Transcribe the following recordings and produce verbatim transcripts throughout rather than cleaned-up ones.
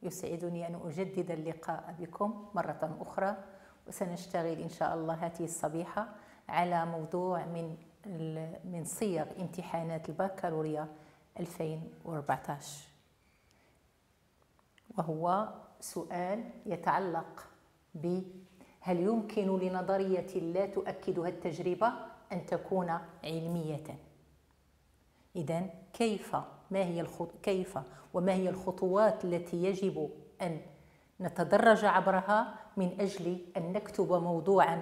يسعدني أن أجدد اللقاء بكم مرة أخرى، وسنشتغل إن شاء الله هذه الصبيحة على موضوع من من صيغ امتحانات البكالوريا ألفين وأربعة عشر، وهو سؤال يتعلق ب هل يمكن لنظرية لا تؤكدها التجربة أن تكون علمية؟ إذن كيف ما هي الخط... كيف وما هي الخطوات التي يجب أن نتدرج عبرها من أجل أن نكتب موضوعا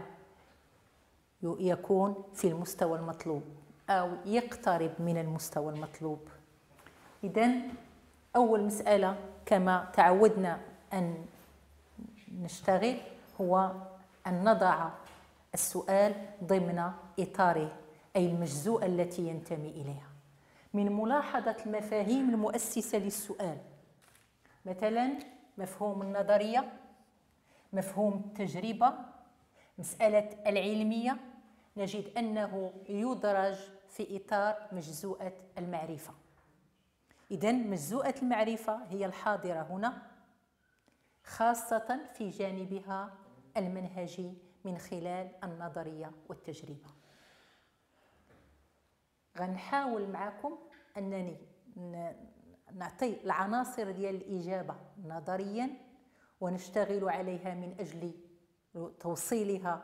يكون في المستوى المطلوب أو يقترب من المستوى المطلوب. إذن أول مسألة كما تعودنا أن نشتغل هو أن نضع السؤال ضمن إطاره، أي المجزوءة التي ينتمي إليها. من ملاحظة المفاهيم المؤسسة للسؤال، مثلا مفهوم النظرية، مفهوم التجربة، مسألة العلمية، نجد أنه يدرج في إطار مجزوءة المعرفة. إذن مجزوءة المعرفة هي الحاضرة هنا، خاصة في جانبها المنهجي من خلال النظرية والتجربة. غنحاول معكم أنني نعطي العناصر ديال الإجابة نظريا ونشتغل عليها من أجل توصيلها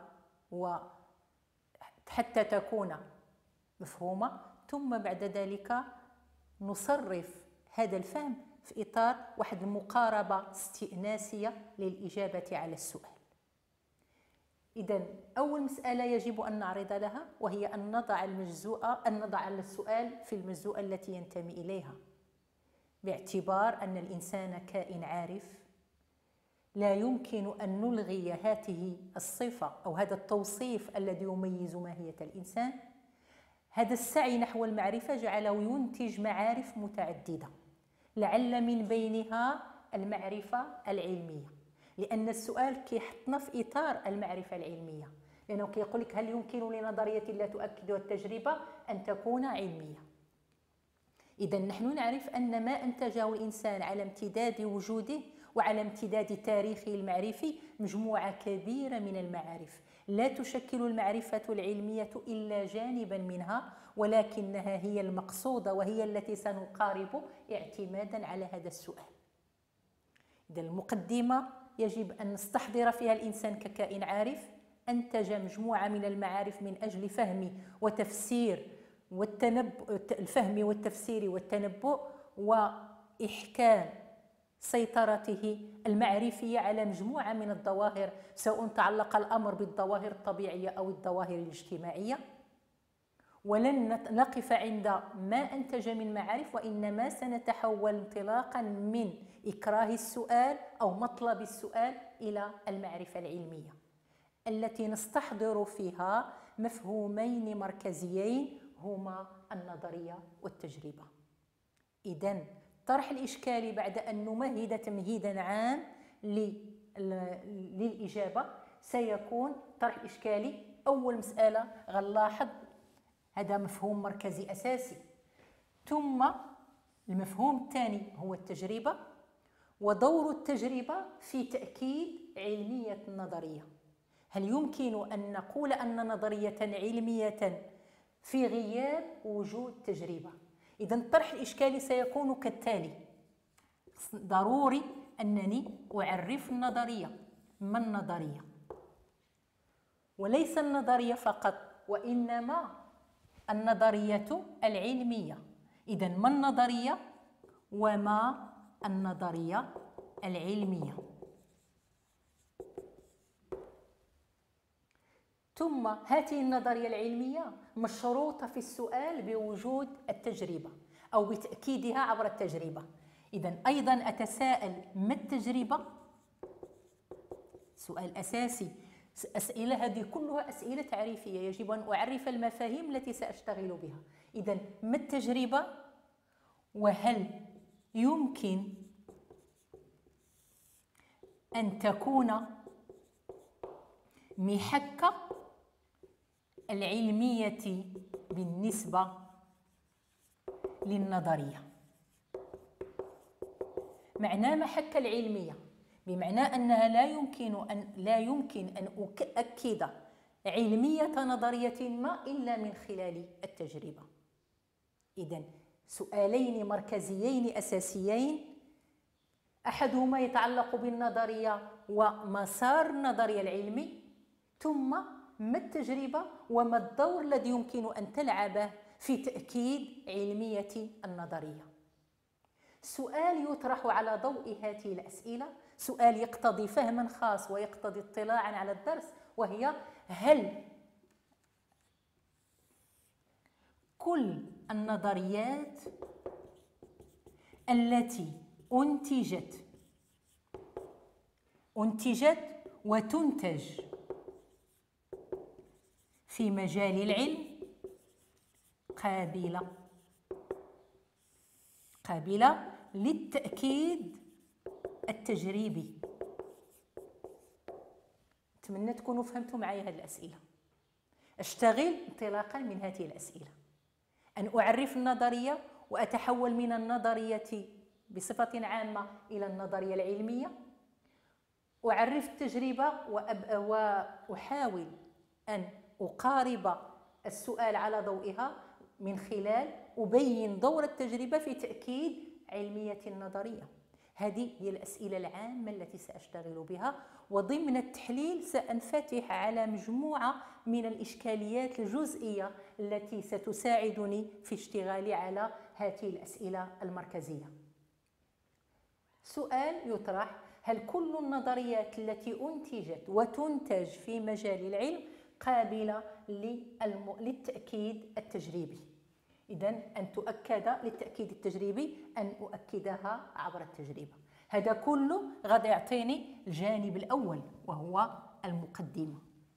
وحتى تكون مفهومة، ثم بعد ذلك نصرف هذا الفهم في إطار واحد المقاربة استئناسية للإجابة على السؤال. إذن أول مسألة يجب أن نعرض لها وهي أن نضع المجزوءة أن نضع السؤال في المجزوءة التي ينتمي إليها، باعتبار أن الإنسان كائن عارف لا يمكن أن نلغي هذه الصفة أو هذا التوصيف الذي يميز ماهية الإنسان. هذا السعي نحو المعرفة جعله ينتج معارف متعددة، لعل من بينها المعرفة العلمية، لأن السؤال كيحطنا في إطار المعرفة العلمية، لأنه كيقول لك هل يمكن لنظرية لا تؤكدها التجربة أن تكون علمية؟ إذن نحن نعرف أن ما أنتجه الإنسان على امتداد وجوده وعلى امتداد تاريخه المعرفي مجموعة كبيرة من المعارف، لا تشكل المعرفة العلمية إلا جانبا منها، ولكنها هي المقصودة وهي التي سنقارب اعتمادا على هذا السؤال. إذن المقدمة يجب أن نستحضر فيها الإنسان ككائن عارف أنتج مجموعة من المعارف من أجل فهم وتفسير والتنبؤ الفهم والتفسير والتنبؤ وإحكام سيطرته المعرفية على مجموعة من الظواهر، سواء تعلق الأمر بالظواهر الطبيعية أو الظواهر الاجتماعية. ولن نقف عند ما أنتج من معارف، وإنما سنتحول انطلاقا من إكراه السؤال أو مطلب السؤال إلى المعرفة العلمية التي نستحضر فيها مفهومين مركزيين هما النظرية والتجربة. إذن طرح الإشكال بعد أن نمهد تمهيدا عام للإجابة سيكون طرح إشكالي. أول مسألة غنلاحظ هذا مفهوم مركزي أساسي، ثم المفهوم الثاني هو التجربة ودور التجربة في تأكيد علمية النظرية. هل يمكن أن نقول أن نظرية علمية في غياب وجود تجربة؟ إذن الطرح الإشكالي سيكون كالتالي: ضروري أنني أعرف النظرية. ما النظرية؟ وليس النظرية فقط، وإنما النظرية العلمية. إذن ما النظرية وما النظرية العلمية؟ ثم هذه النظرية العلمية مشروطة في السؤال بوجود التجربة أو بتأكيدها عبر التجربة. إذن أيضا أتساءل: ما التجربة؟ سؤال أساسي. أسئلة هذه كلها أسئلة تعريفية، يجب أن أعرف المفاهيم التي سأشتغل بها. إذن ما التجربة؟ وهل يمكن أن تكون محك العلمية بالنسبة للنظرية؟ معناه محك العلمية، بمعنى أنها لا يمكن أن لا يمكن أن أؤكد علمية نظرية ما إلا من خلال التجربة. إذن سؤالين مركزيين أساسيين، أحدهما يتعلق بالنظرية ومسار النظرية العلمي، ثم ما التجربة وما الدور الذي يمكن أن تلعبه في تأكيد علمية النظرية. سؤال يطرح على ضوء هذه الأسئلة، سؤال يقتضي فهما خاص ويقتضي اطلاعا على الدرس، وهي: هل كل النظريات التي أنتجت أنتجت وتنتج في مجال العلم قابلة قابلة للتأكيد التجريبي؟ أتمنى تكونوا فهمتوا معي هذه الأسئلة. أشتغل انطلاقا من هذه الأسئلة، أن أعرف النظرية وأتحول من النظرية بصفة عامة إلى النظرية العلمية، أعرف التجربة وأحاول أن أقارب السؤال على ضوئها من خلال أبين دور التجربة في تأكيد علمية النظرية. هذه هي الأسئلة العامة التي سأشتغل بها، وضمن التحليل سأنفتح على مجموعة من الإشكاليات الجزئية التي ستساعدني في اشتغالي على هذه الأسئلة المركزية. سؤال يطرح: هل كل النظريات التي أنتجت وتنتج في مجال العلم قابلة للتأكيد التجريبي؟ إذن أن تؤكد للتأكيد التجريبي أن أؤكدها عبر التجربة. هذا كله غادي يعطيني الجانب الأول وهو المقدمة.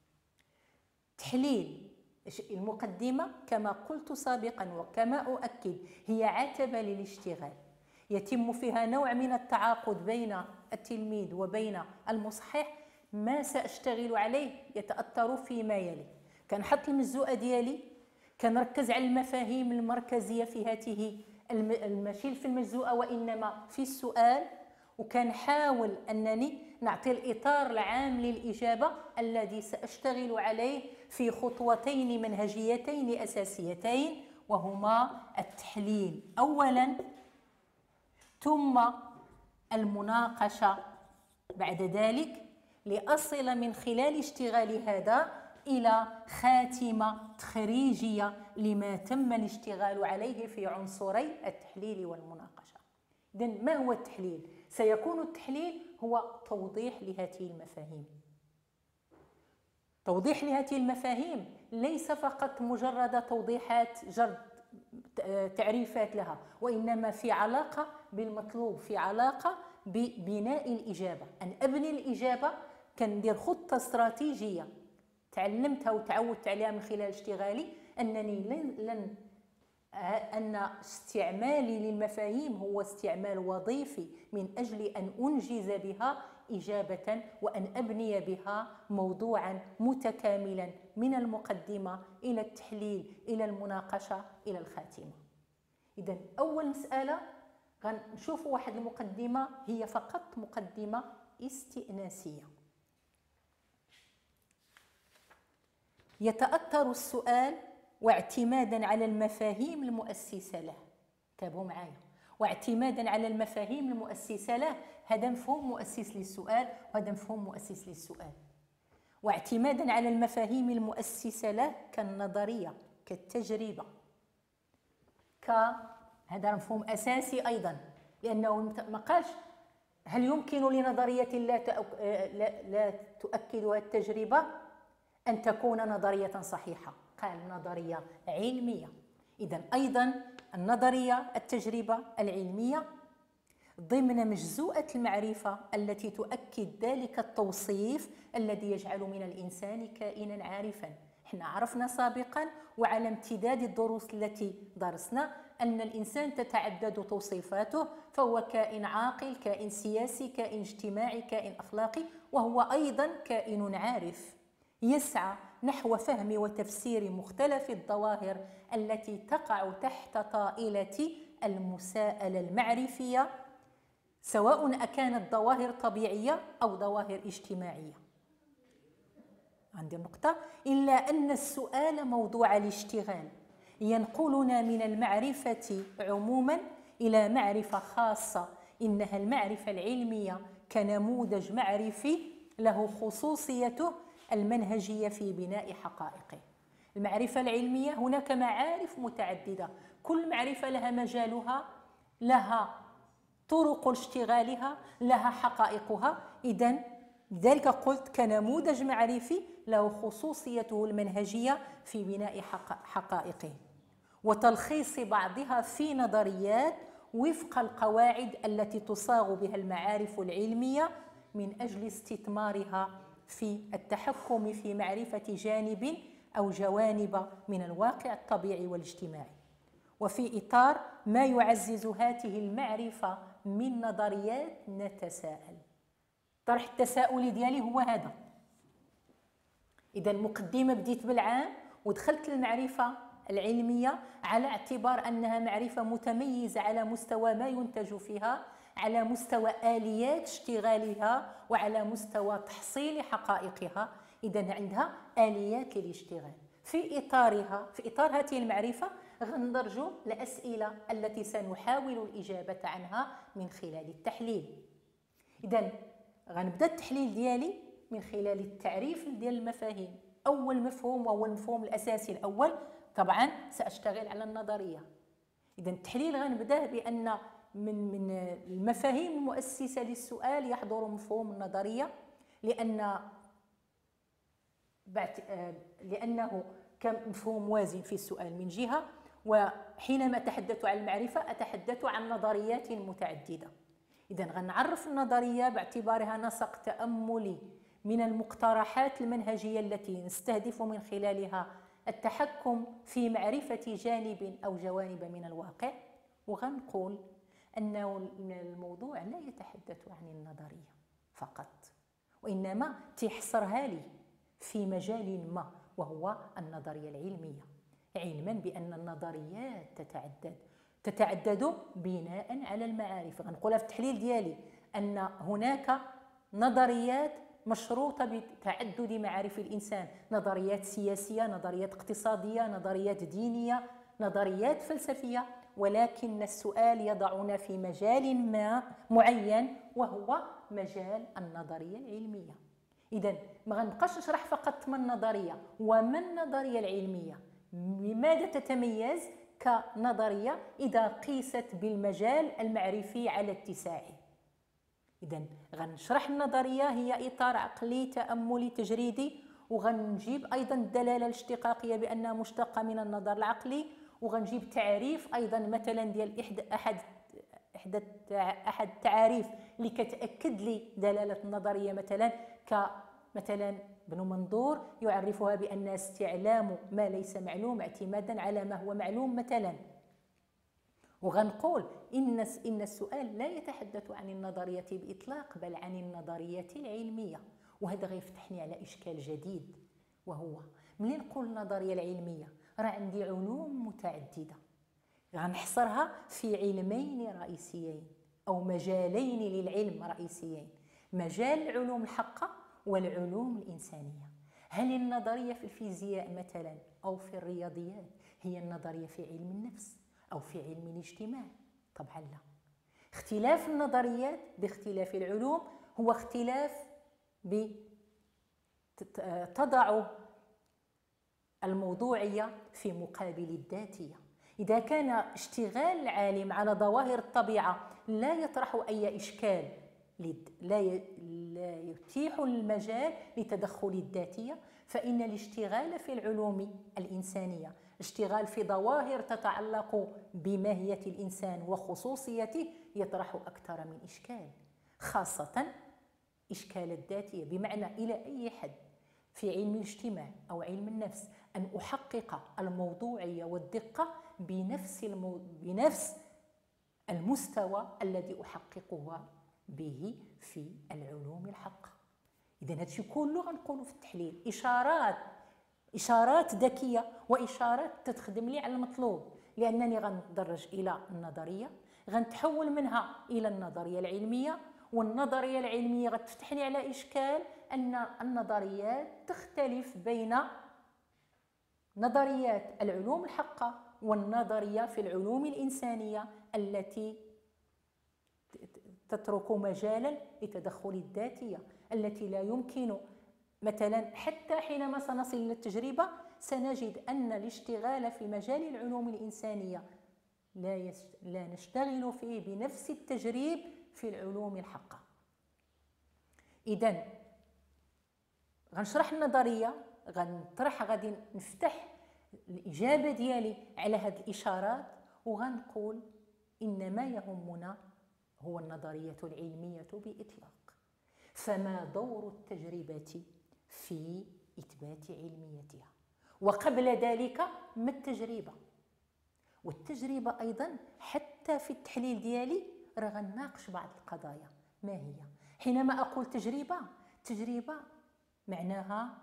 تحليل المقدمة كما قلت سابقا وكما أؤكد هي عتبة للاشتغال، يتم فيها نوع من التعاقد بين التلميذ وبين المصحح. ما سأشتغل عليه يتأثر فيما يلي. كنحط المزوءة ديالي، كنركز على المفاهيم المركزية في هذه ماشي في المجزوءة وإنما في السؤال، وكنحاول أنني نعطي الإطار العام للإجابة الذي سأشتغل عليه في خطوتين منهجيتين أساسيتين، وهما التحليل أولا ثم المناقشة بعد ذلك، لأصل من خلال اشتغال هذا إلى خاتمة تخريجية لما تم الاشتغال عليه في عنصري التحليل والمناقشة. إذن ما هو التحليل؟ سيكون التحليل هو توضيح لهذه المفاهيم. توضيح لهذه المفاهيم ليس فقط مجرد توضيحات جرد تعريفات لها، وإنما في علاقة بالمطلوب، في علاقة ببناء الإجابة. أن أبني الإجابة كندير خطة استراتيجية تعلمتها وتعودت عليها من خلال اشتغالي، أنني لن, لن أن استعمالي للمفاهيم هو استعمال وظيفي من أجل أن أنجز بها إجابة وأن أبني بها موضوعا متكاملا من المقدمة إلى التحليل إلى المناقشة إلى الخاتمة. إذن أول مسألة غنشوف واحد المقدمة هي فقط مقدمة استئناسية. يتأثر السؤال واعتمادا على المفاهيم المؤسسة له، تابعوا معايا، واعتمادا على المفاهيم المؤسسة له، هذا مفهوم مؤسس للسؤال وهذا مفهوم مؤسس للسؤال. واعتمادا على المفاهيم المؤسسة له كالنظرية كالتجربة ك هذا مفهوم أساسي أيضا، لأنه ما قالش هل يمكن لنظرية لا, تأك... لا... لا تؤكدها التجربة أن تكون نظرية صحيحة، قال نظرية علمية. إذن أيضا النظرية التجربة العلمية ضمن مجزوءة المعرفة التي تؤكد ذلك التوصيف الذي يجعل من الإنسان كائنا عارفا. احنا عرفنا سابقا وعلى امتداد الدروس التي درسنا أن الإنسان تتعدد توصيفاته، فهو كائن عاقل، كائن سياسي، كائن اجتماعي، كائن أخلاقي، وهو أيضا كائن عارف يسعى نحو فهم وتفسير مختلف الظواهر التي تقع تحت طائلة المساءلة المعرفية، سواء أكانت ظواهر طبيعية أو ظواهر اجتماعية. عندي النقطة، إلا أن السؤال موضوع الاشتغال ينقلنا من المعرفة عموما إلى معرفة خاصة، إنها المعرفة العلمية كنموذج معرفي له خصوصيته المنهجية في بناء حقائقه. المعرفة العلمية هناك معارف متعددة، كل معرفة لها مجالها، لها طرق اشتغالها، لها حقائقها. إذن لذلك قلت كنموذج معرفي له خصوصيته المنهجية في بناء حقائقه وتلخيص بعضها في نظريات وفق القواعد التي تصاغ بها المعارف العلمية من أجل استثمارها في التحكم في معرفة جانب أو جوانب من الواقع الطبيعي والاجتماعي. وفي إطار ما يعزز هذه المعرفة من نظريات نتساءل. طرح التساؤل ديالي هو هذا. إذا المقدمة بديت بالعام ودخلت المعرفة العلمية على اعتبار أنها معرفة متميزة على مستوى ما ينتج فيها، على مستوى آليات اشتغالها، وعلى مستوى تحصيل حقائقها. إذا عندها آليات للاشتغال. في إطارها في إطار هذه المعرفة غندرجوا الأسئلة التي سنحاول الإجابة عنها من خلال التحليل. إذا غنبدا التحليل ديالي من خلال التعريف ديال المفاهيم. أول مفهوم وهو المفهوم الأساسي الأول، طبعا سأشتغل على النظرية. إذا التحليل غنبداه بأن من من المفاهيم المؤسسة للسؤال يحضر مفهوم النظرية، لأن لأنه كمفهوم وازن في السؤال من جهة، وحينما أتحدث عن المعرفة أتحدث عن نظريات متعددة. إذا غنعرف النظرية باعتبارها نسق تأملي من المقترحات المنهجية التي نستهدف من خلالها التحكم في معرفة جانب أو جوانب من الواقع. وغنقول أن الموضوع لا يتحدث عن النظرية فقط، وإنما تحصرها لي في مجال ما وهو النظرية العلمية، علما بأن النظريات تتعدد تتعدد بناء على المعارف. غنقولها في التحليل ديالي أن هناك نظريات مشروطة بتعدد معارف الإنسان، نظريات سياسية، نظريات اقتصادية، نظريات دينية، نظريات فلسفية، ولكن السؤال يضعنا في مجال ما معين وهو مجال النظرية العلمية. إذن ما غنبقاش نشرح فقط ما النظرية وما النظرية العلمية، بماذا تتميز كنظرية إذا قيست بالمجال المعرفي على اتساعه. إذن غنشرح النظرية هي إطار عقلي تأملي تجريدي، وغنجيب أيضا الدلالة الاشتقاقية بأنها مشتقة من النظر العقلي، وغنجيب تعريف أيضا مثلا ديال إحدى أحد إحدى أحد التعاريف اللي كتأكد لي دلالة النظرية، مثلا كمثلا ابن منظور يعرفها بأن استعلام ما ليس معلوم اعتمادا على ما هو معلوم مثلا. وغنقول إن إن السؤال لا يتحدث عن النظرية بإطلاق بل عن النظرية العلمية. وهذا غيفتحني على إشكال جديد، وهو ملي نقول النظرية العلمية راه عندي علوم متعددة غنحصرها في علمين رئيسيين أو مجالين للعلم رئيسيين، مجال العلوم الحقة والعلوم الإنسانية. هل النظرية في الفيزياء مثلا أو في الرياضيات هي النظرية في علم النفس أو في علم الاجتماع؟ طبعا لا. اختلاف النظريات باختلاف العلوم هو اختلاف تضع الموضوعية في مقابل الذاتية. إذا كان اشتغال العالم على ظواهر الطبيعة لا يطرح أي إشكال، لا يتيح المجال لتدخل الذاتية، فإن الاشتغال في العلوم الإنسانية اشتغال في ظواهر تتعلق بماهية الإنسان وخصوصيته يطرح أكثر من إشكال، خاصة إشكال الذاتية، بمعنى إلى أي حد في علم الاجتماع أو علم النفس أن أحقق الموضوعية والدقة بنفس المو... بنفس المستوى الذي أحققها به في العلوم الحقة. إذا هادشي كله غنقولوا في التحليل إشارات إشارات ذكية وإشارات تتخدم لي على المطلوب، لأنني غندرج إلى النظرية، غنتحول منها الى النظريه العلميه، والنظريه العلميه غتفتحني على اشكال ان النظريات تختلف بين نظريات العلوم الحقه والنظريه في العلوم الانسانيه التي تترك مجالا لتدخل الذاتيه، التي لا يمكن مثلا حتى حينما سنصل الى التجربه سنجد ان الاشتغال في مجال العلوم الانسانيه لا يس... لا نشتغل فيه بنفس التجريب في العلوم الحقه. اذا غنشرح النظريه، غنطرح غادي نفتح الاجابه ديالي على هذه الاشارات، وغنقول ان ما يهمنا هو النظريه العلميه باطلاق. فما دور التجربه في اثبات علميتها؟ وقبل ذلك ما التجربه؟ والتجربه ايضا حتى في التحليل ديالي راه غنناقش بعض القضايا. ما هي؟ حينما اقول تجربه، تجربه معناها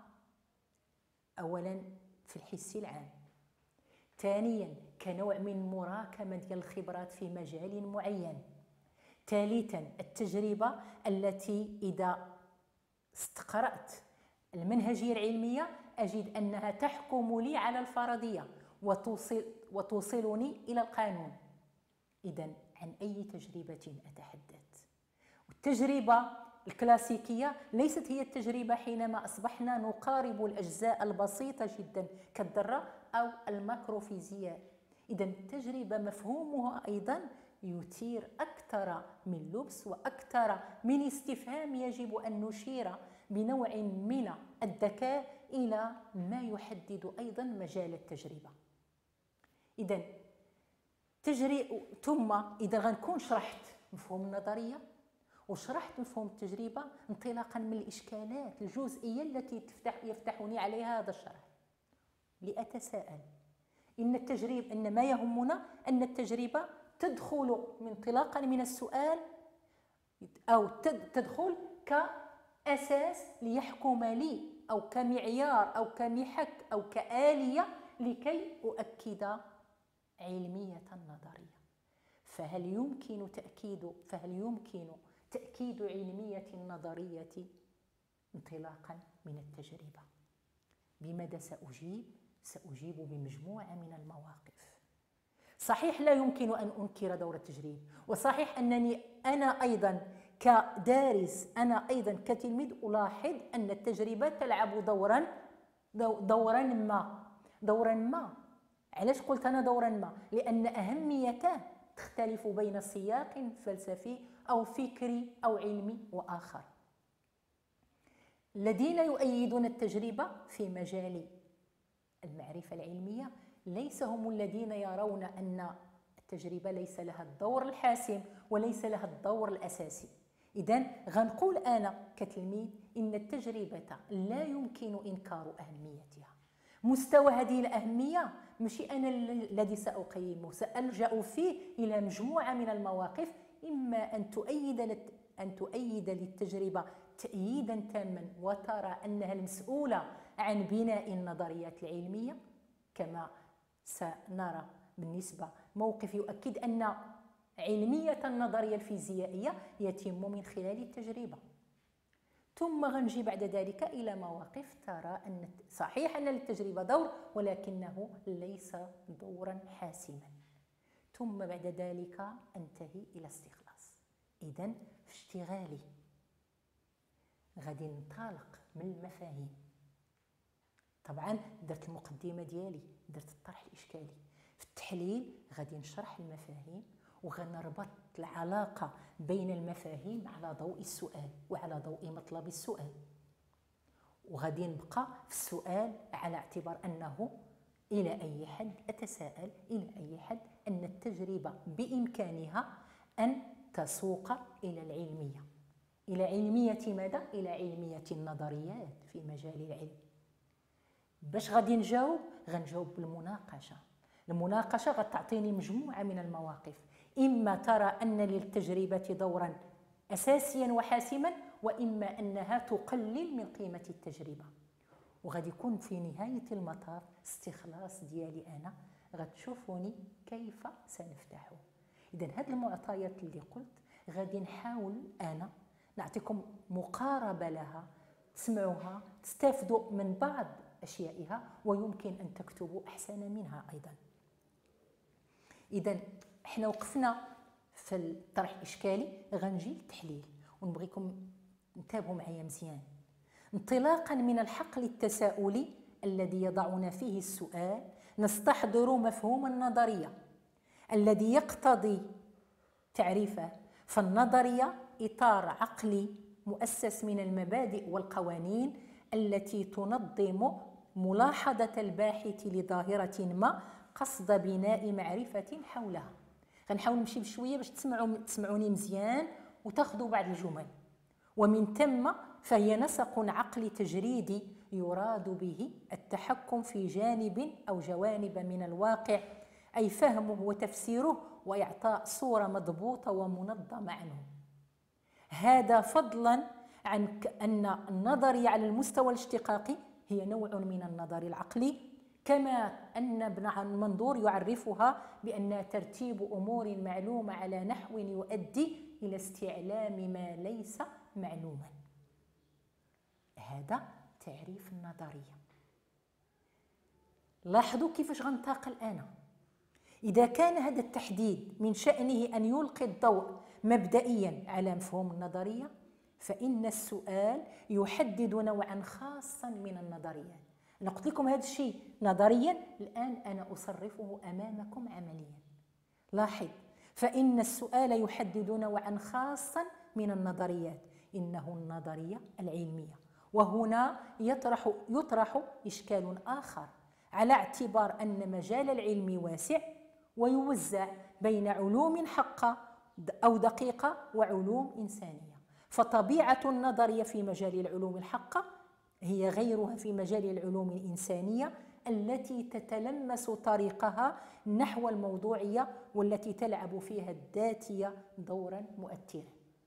اولا في الحس العام، ثانيا كنوع من مراكمه ديال الخبرات في مجال معين، ثالثا التجربه التي اذا استقرأت المنهجيه العلميه اجد انها تحكم لي على الفرضيه وتوصل وتوصلني الى القانون. اذا عن اي تجربه اتحدث؟ التجربه الكلاسيكيه ليست هي التجربه حينما اصبحنا نقارب الاجزاء البسيطه جدا كالذره او الماكروفيزياء. اذا التجربه مفهومها ايضا يثير اكثر من لبس واكثر من استفهام، يجب ان نشير بنوع من الذكاء الى ما يحدد ايضا مجال التجربه. اذا تجري ثم اذا غنكون شرحت مفهوم النظريه وشرحت مفهوم التجربه انطلاقا من الاشكالات الجزئيه التي تفتح يفتحني عليها هذا الشرح، لاتساءل ان التجربه ان ما يهمنا ان التجربه تدخل انطلاقا من السؤال او تدخل كاساس ليحكم لي او كمعيار او كمحك او كآلية لكي اؤكد علميه النظريه. فهل يمكن تاكيد فهل يمكن تاكيد علميه النظريه انطلاقا من التجربه؟ بماذا ساجيب؟ ساجيب بمجموعه من المواقف. صحيح لا يمكن ان انكر دور التجريب، وصحيح انني انا ايضا كدارس انا ايضا كتلميذ الاحظ ان التجربه تلعب دورا دورا ما دورا ما علاش قلت انا دورا ما؟ لان اهميته تختلف بين سياق فلسفي او فكري او علمي واخر. الذين يؤيدون التجربه في مجال المعرفه العلميه ليس هم الذين يرون ان التجربه ليس لها الدور الحاسم وليس لها الدور الاساسي. اذا غنقول انا كتلميذ ان التجربه لا يمكن انكار اهميتها. مستوى هذه الاهميه ماشي انا الذي ساقيمه، سالجا فيه الى مجموعه من المواقف، اما ان تؤيد ان تؤيد للتجربه تأييدا تاما وترى انها المسؤوله عن بناء النظريات العلميه، كما سنرى بالنسبه موقف يؤكد ان علميه النظريه الفيزيائيه يتم من خلال التجربه. ثم غنجي بعد ذلك الى مواقف ترى ان صحيح ان للتجربه دور ولكنه ليس دورا حاسما. ثم بعد ذلك انتهي الى استخلاص. اذا في اشتغالي غادي ننطلق من المفاهيم. طبعا درت المقدمه ديالي، درت الطرح الاشكالي. في التحليل غادي نشرح المفاهيم وغنربط العلاقه بين المفاهيم على ضوء السؤال وعلى ضوء مطلب السؤال، وغادي نبقى في السؤال على اعتبار انه الى اي حد اتساءل الى اي حد ان التجربه بامكانها ان تسوق الى العلميه. الى علميه ماذا؟ الى علميه النظريات في مجال العلم. باش غادي نجاوب؟ غنجاوب بالمناقشه. المناقشه غتعطيني مجموعه من المواقف، اما ترى ان للتجربه دورا اساسيا وحاسما، واما انها تقلل من قيمه التجربه. وغادي يكون في نهايه المطاف استخلاص ديالي انا، غتشوفوني كيف سنفتحه. إذا هذه المعطيات اللي قلت غادي نحاول أنا نعطيكم مقاربة لها، تسمعوها، تستافدوا من بعض أشيائها، ويمكن أن تكتبوا أحسن منها أيضا. إذا احنا وقفنا في الطرح الإشكالي، غنجي التحليل ونبغيكم انتبهوا معايا مزيان. انطلاقا من الحقل التساؤلي الذي يضعنا فيه السؤال، نستحضر مفهوم النظرية الذي يقتضي تعريفه. فالنظرية إطار عقلي مؤسس من المبادئ والقوانين التي تنظم ملاحظة الباحث لظاهرة ما قصد بناء معرفة حولها. غنحاول نمشي بشوية باش تسمعوا تسمعوني مزيان وتاخذوا بعض الجمل. ومن ثم فهي نسق عقلي تجريدي يراد به التحكم في جانب أو جوانب من الواقع، أي فهمه وتفسيره وإعطاء صورة مضبوطة ومنظمة عنه. هذا فضلا عن أن النظرية على المستوى الاشتقاقي هي نوع من النظر العقلي، كما أن ابن منظور يعرفها بأنها ترتيب أمور معلومة على نحو يؤدي إلى استعلام ما ليس معلوما. هذا تعريف النظرية. لاحظوا كيفاش غنطاق الآن. إذا كان هذا التحديد من شأنه أن يلقي الضوء مبدئيا على مفهوم النظرية، فإن السؤال يحدد نوعا خاصا من النظريات. أنا قلت لكم هذا الشيء نظريا، الآن أنا أصرفه أمامكم عمليا. لاحظ، فإن السؤال يحدد نوعا خاصا من النظريات، إنه النظرية العلمية. وهنا يطرح يطرح إشكال آخر، على اعتبار أن مجال العلم واسع ويوزع بين علوم حقة أو دقيقة وعلوم إنسانية. فطبيعة النظرية في مجال العلوم الحقة هي غيرها في مجال العلوم الإنسانية التي تتلمس طريقها نحو الموضوعية، والتي تلعب فيها الذاتية دورا مؤثرا.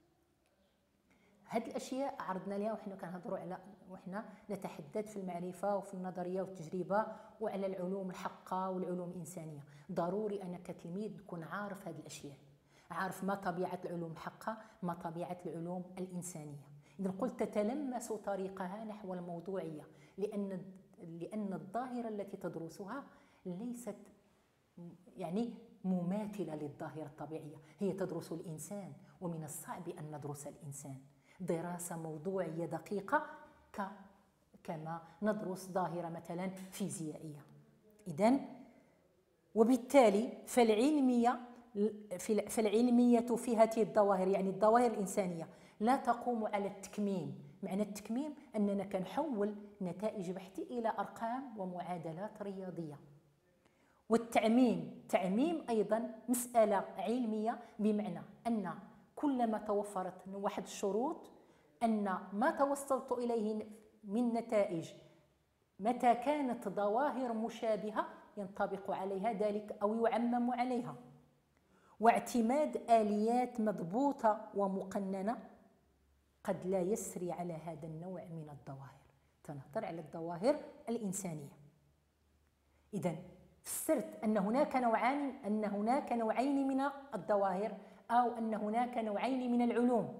هذه الاشياء عرضنا لها وحنا كنهضروا على وحنا نتحدث في المعرفه وفي النظريه والتجربه وعلى العلوم الحقه والعلوم الانسانيه. ضروري انا كتلميذ نكون عارف هذه الاشياء، عارف ما طبيعه العلوم الحقه، ما طبيعه العلوم الانسانيه. اذا قلت تتلمس طريقها نحو الموضوعيه، لان لان الظاهره التي تدرسها ليست يعني مماثله للظاهره الطبيعيه، هي تدرس الانسان، ومن الصعب ان ندرس الانسان دراسة موضوعية دقيقة كما ندرس ظاهرة مثلا فيزيائية. إذن وبالتالي فالعلمية فالعلمية في هذه الظواهر، يعني الظواهر الإنسانية، لا تقوم على التكميم. معنى التكميم أننا كنحول نتائج بحثي إلى أرقام ومعادلات رياضية. والتعميم تعميم أيضا مسألة علمية، بمعنى أن كلما توفرت واحد الشروط أن ما توصلت إليه من نتائج متى كانت ظواهر مشابهة ينطبق عليها ذلك أو يعمم عليها. واعتماد آليات مضبوطة ومقننة قد لا يسري على هذا النوع من الظواهر. تنهضر على الظواهر الإنسانية. إذن فسرت أن هناك نوعان أن هناك نوعين من الظواهر، أو أن هناك نوعين من العلوم.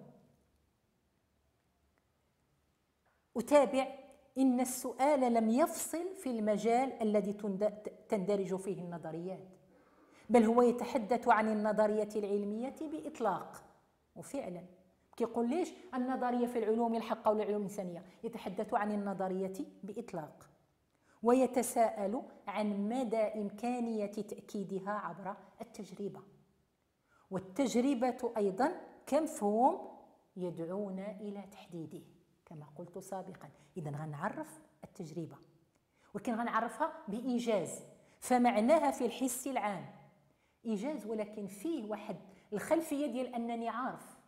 أتابع، إن السؤال لم يفصل في المجال الذي تندرج فيه النظريات، بل هو يتحدث عن النظرية العلمية بإطلاق. وفعلا كيقول ليش النظرية في العلوم الحقة والعلوم الإنسانية، يتحدث عن النظرية بإطلاق، ويتساءل عن مدى إمكانية تأكيدها عبر التجربة. والتجربة أيضا كمفهوم يدعونا إلى تحديده كما قلت سابقا. إذن غنعرف التجربة، ولكن غنعرفها بإيجاز. فمعناها في الحس العام إيجاز، ولكن فيه واحد الخلفية ديال أنني عارف.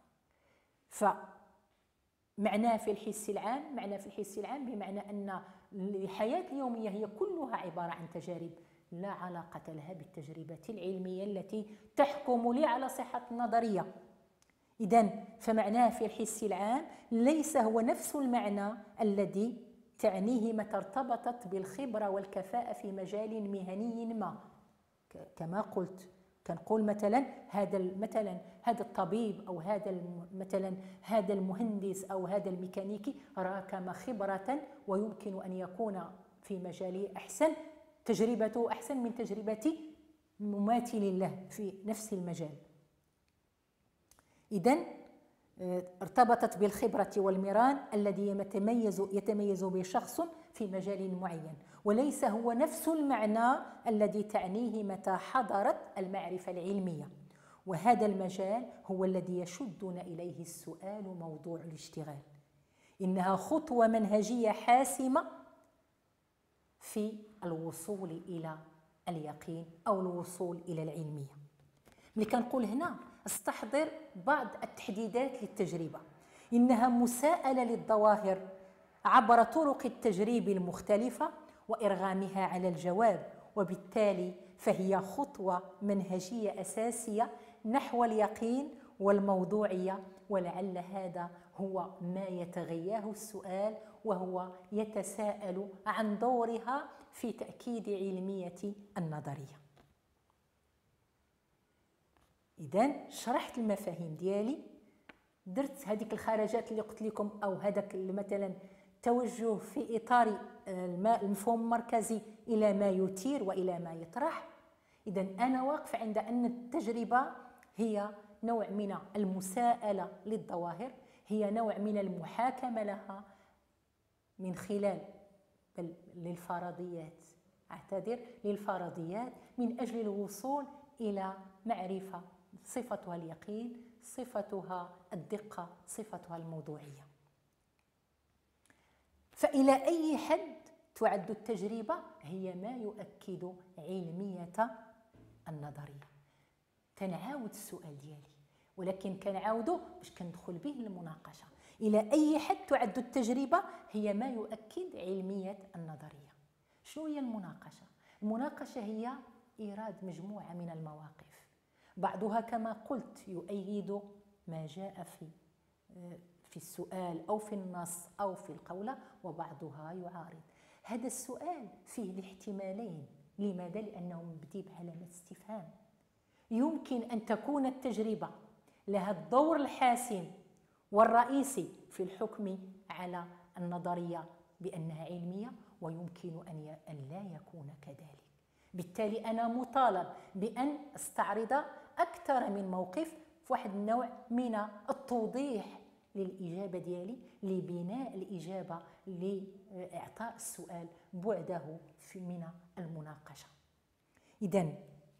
فمعناه في الحس العام، معناه في الحس العام بمعنى أن الحياة اليومية هي كلها عبارة عن تجارب لا علاقة لها بالتجربة العلمية التي تحكم لي على صحة النظرية. إذن فمعناه في الحس العام ليس هو نفس المعنى الذي تعنيه متى ارتبطت بالخبرة والكفاءة في مجال مهني ما. كما قلت كنقول مثلا هذا مثلا هذا الطبيب او هذا مثلا هذا المهندس او هذا الميكانيكي راكم خبرة ويمكن ان يكون في مجاله احسن، تجربته احسن من تجربة مماثل له في نفس المجال. إذن ارتبطت بالخبرة والمران الذي يتميز يتميز به شخص في مجال معين، وليس هو نفس المعنى الذي تعنيه متى حضرت المعرفة العلمية. وهذا المجال هو الذي يشدنا إليه السؤال موضوع الاشتغال. إنها خطوة منهجية حاسمة في الوصول إلى اليقين أو الوصول إلى العلمية. ملي كنقول هنا استحضر بعض التحديدات للتجربة. إنها مساءلة للظواهر عبر طرق التجريب المختلفة وإرغامها على الجواب، وبالتالي فهي خطوة منهجية أساسية نحو اليقين والموضوعية. ولعل هذا هو ما يتغياه السؤال، وهو يتساءل عن دورها في تأكيد علمية النظرية. إذن شرحت المفاهيم ديالي، درت هذيك الخرجات اللي قلت لكم، أو هذاك مثلا توجه في إطار المفهوم المركزي إلى ما يثير وإلى ما يطرح. إذن أنا واقف عند أن التجربة هي نوع من المساءلة للظواهر، هي نوع من المحاكمة لها من خلال بل للفرضيات أعتذر للفرضيات من أجل الوصول إلى معرفة صفتها اليقين، صفتها الدقة، صفتها الموضوعية. فإلى أي حد تعد التجربة هي ما يؤكد علمية النظرية؟ تنعاود السؤال ديالي، ولكن كنعاودو باش كندخل به المناقشة. إلى أي حد تعد التجربة هي ما يؤكد علمية النظرية؟ شنو هي المناقشة؟ المناقشة هي إيراد مجموعة من المواقف، بعضها كما قلت يؤيد ما جاء في في السؤال أو في النص أو في القولة، وبعضها يعارض. هذا السؤال فيه الاحتمالين. لماذا؟ لأنه مبني بعلامة استفهام. يمكن أن تكون التجربة لها الدور الحاسم والرئيسي في الحكم على النظرية بأنها علمية، ويمكن أن لا يكون كذلك. بالتالي أنا مطالب بأن أستعرض أكثر من موقف في واحد النوع من التوضيح للإجابة ديالي، لبناء الإجابة، لإعطاء السؤال بعده من المناقشة. إذن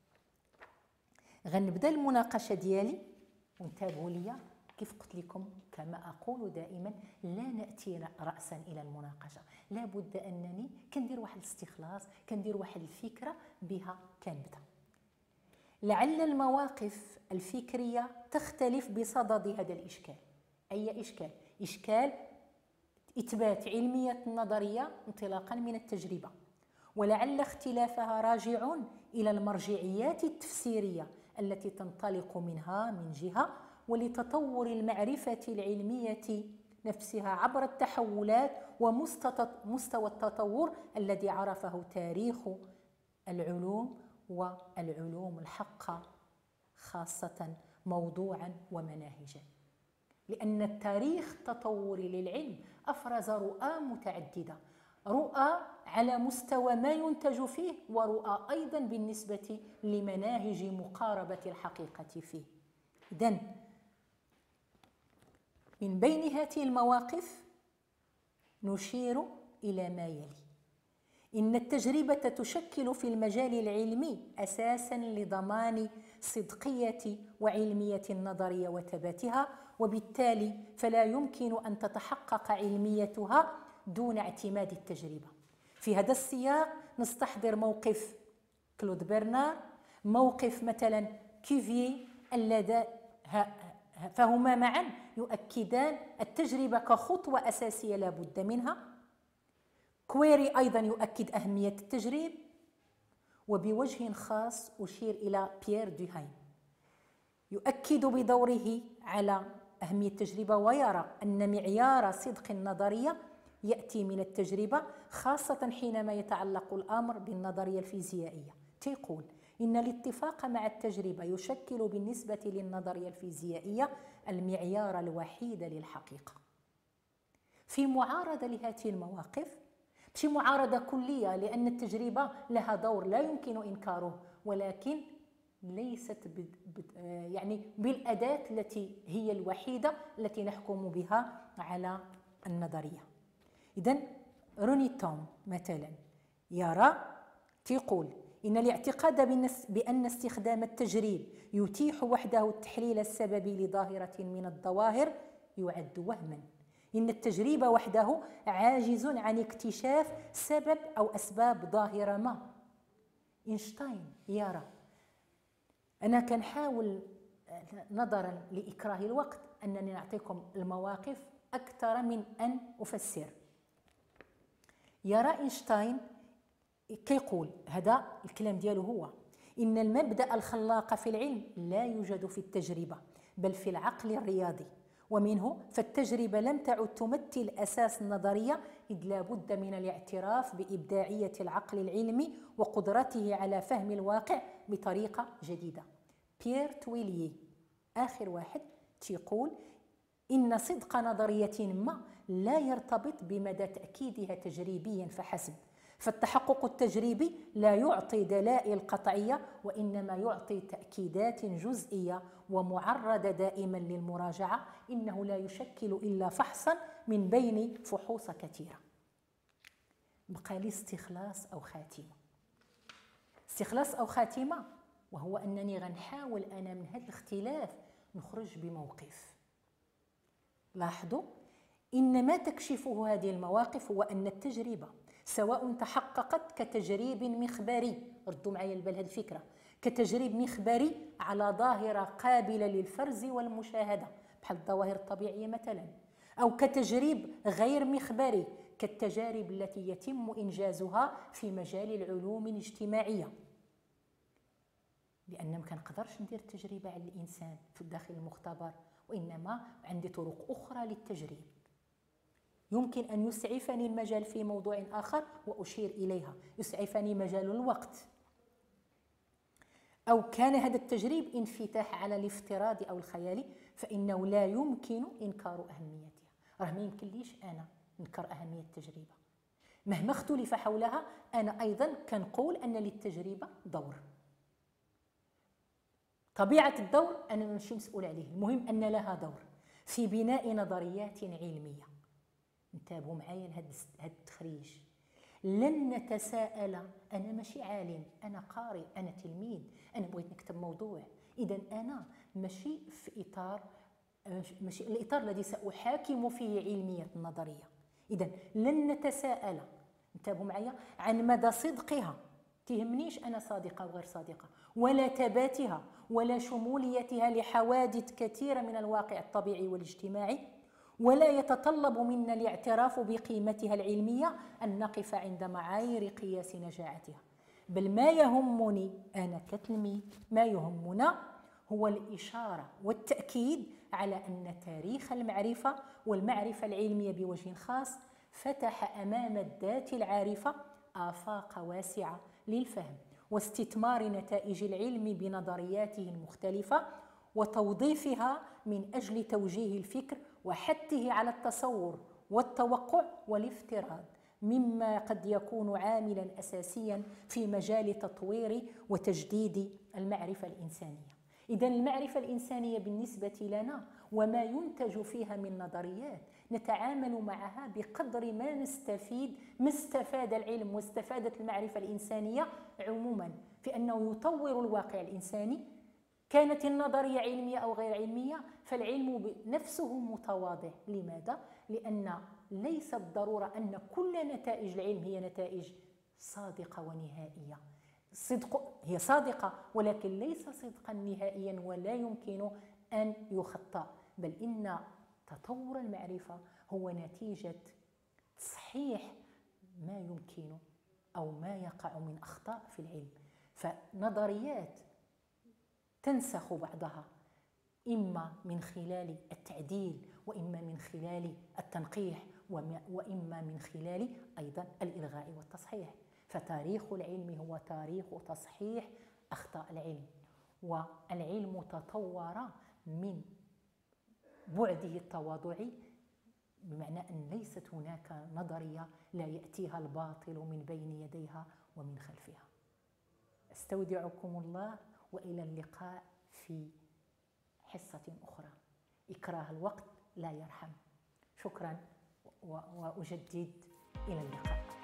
غنبدا المناقشة ديالي، وانتبهوا لي كيف قلت لكم كما أقول دائما، لا نأتي رأسا إلى المناقشة، لا بد أنني كندير واحد الاستخلاص، كندير واحد الفكرة بها كنبدا. لعل المواقف الفكرية تختلف بصدد هذا الإشكال. أي إشكال؟ إشكال إثبات علمية النظرية انطلاقا من التجربة، ولعل اختلافها راجع إلى المرجعيات التفسيرية التي تنطلق منها من جهة، ولتطور المعرفة العلمية نفسها عبر التحولات ومستوى التطور الذي عرفه تاريخ العلوم والعلوم الحقة خاصة موضوعا ومناهجا. لأن التاريخ التطوري للعلم أفرز رؤى متعددة، رؤى على مستوى ما ينتج فيه، ورؤى أيضا بالنسبة لمناهج مقاربة الحقيقة فيه. إذن من بين هذه المواقف نشير إلى ما يلي: إن التجربة تشكل في المجال العلمي أساساً لضمان صدقية وعلمية النظرية وثباتها، وبالتالي فلا يمكن أن تتحقق علميتها دون اعتماد التجربة. في هذا السياق نستحضر موقف كلود برنار، موقف مثلا كيفييه، اللذان فهما معا يؤكدان التجربة كخطوة أساسية لا بد منها. كويري أيضا يؤكد أهمية التجريب، وبوجه خاص أشير إلى بيير دوهايم، يؤكد بدوره على أهمية التجربة، ويرى أن معيار صدق النظرية يأتي من التجربة، خاصة حينما يتعلق الأمر بالنظرية الفيزيائية. تيقول إن الاتفاق مع التجربة يشكل بالنسبة للنظرية الفيزيائية المعيار الوحيد للحقيقة. في معارضة لهذه المواقف، ماشي معارضة كلية، لأن التجربة لها دور لا يمكن إنكاره، ولكن ليست يعني بالأداة التي هي الوحيدة التي نحكم بها على النظرية. إذن روني توم مثلا يرى تيقول إن الاعتقاد بأن استخدام التجريب يتيح وحده التحليل السببي لظاهرة من الظواهر يعد وهما. إن التجريب وحده عاجز عن اكتشاف سبب أو أسباب ظاهرة ما. إينشتاين يرى، أنا كنحاول نظرا لإكراه الوقت أنني نعطيكم المواقف أكثر من أن أفسر. يرى إينشتاين كيقول، هذا الكلام ديالو هو، إن المبدأ الخلاق في العلم لا يوجد في التجربة بل في العقل الرياضي، ومنه فالتجربة لم تعد تمثل أساس النظرية، إذ لا بد من الاعتراف بإبداعية العقل العلمي وقدرته على فهم الواقع بطريقة جديدة. بيير تويليي آخر واحد تيقول إن صدق نظرية ما لا يرتبط بمدى تأكيدها تجريبيا فحسب، فالتحقق التجريبي لا يعطي دلائل قطعية، وإنما يعطي تأكيدات جزئية ومعرضة دائما للمراجعة، إنه لا يشكل إلا فحصا من بين فحوص كثيرة. بقى لي استخلاص أو خاتمة. استخلاص أو خاتمة، وهو أنني غنحاول أنا من هذا الاختلاف نخرج بموقف. لاحظوا إن ما تكشفه هذه المواقف هو أن التجربة سواء تحققت كتجريب مخبري، ردوا معايا البال هذه الفكرة، كتجريب مخبري على ظاهرة قابلة للفرز والمشاهدة بحال الظواهر الطبيعية مثلا، أو كتجريب غير مخبري كالتجارب التي يتم إنجازها في مجال العلوم الاجتماعية، لأن ما كنقدرش ندير تجربة على الإنسان في داخل المختبر، وإنما عندي طرق أخرى للتجريب. يمكن أن يسعفني المجال في موضوع آخر وأشير إليها، يسعفني مجال الوقت، أو كان هذا التجريب انفتاح على الافتراض أو الخيال، فإنه لا يمكن إنكار أهميتها. راه ما يمكن ليش أنا ننكر أهمية التجربة مهما اختلف حولها. أنا أيضا كنقول أن للتجربة دور. طبيعة الدور أنا ماشي مسؤول عليه، المهم أن لها دور في بناء نظريات علمية. انتبهوا معايا لهذا التخريج. لن نتساءل، أنا ماشي عالم، أنا قارئ، أنا تلميذ، أنا بغيت نكتب موضوع، إذا أنا ماشي في إطار ماشي الإطار الذي سأحاكم فيه علمية النظرية. إذا لن نتساءل، انتبهوا معايا، عن مدى صدقها، تهمنيش أنا صادقة وغير صادقة، ولا ثباتها ولا شموليتها لحوادث كثيرة من الواقع الطبيعي والاجتماعي، ولا يتطلب منا الاعتراف بقيمتها العلمية أن نقف عند معايير قياس نجاعتها. بل ما يهمني أنا كتلميذ، ما يهمنا هو الإشارة والتأكيد على أن تاريخ المعرفة والمعرفة العلمية بوجه خاص فتح أمام الذات العارفة آفاق واسعة للفهم واستثمار نتائج العلم بنظرياته المختلفة وتوظيفها من أجل توجيه الفكر وحثه على التصور والتوقع والافتراض، مما قد يكون عاملا أساسيا في مجال تطوير وتجديد المعرفة الإنسانية. إذن المعرفة الإنسانية بالنسبة لنا وما ينتج فيها من نظريات نتعامل معها بقدر ما نستفيد ما استفاد العلم واستفادت المعرفة الإنسانية عموما في أنه يطور الواقع الإنساني. كانت النظرية علمية أو غير علمية، فالعلم نفسه متواضع. لماذا؟ لأن ليس بالضرورة أن كل نتائج العلم هي نتائج صادقة ونهائية. الصدق هي صادقة ولكن ليس صدقا نهائيا ولا يمكن أن يخطأ، بل إن تطور المعرفة هو نتيجة تصحيح ما يمكن أو ما يقع من أخطاء في العلم. فنظريات تنسخ بعضها إما من خلال التعديل وإما من خلال التنقيح وإما من خلال أيضا الإلغاء والتصحيح. فتاريخ العلم هو تاريخ تصحيح أخطاء العلم. والعلم تطور من بعده التواضعي، بمعنى أن ليست هناك نظرية لا يأتيها الباطل من بين يديها ومن خلفها. استودعكم الله، وإلى اللقاء في حصة أخرى. إكراه الوقت لا يرحم. شكرا، وأجدد إلى اللقاء.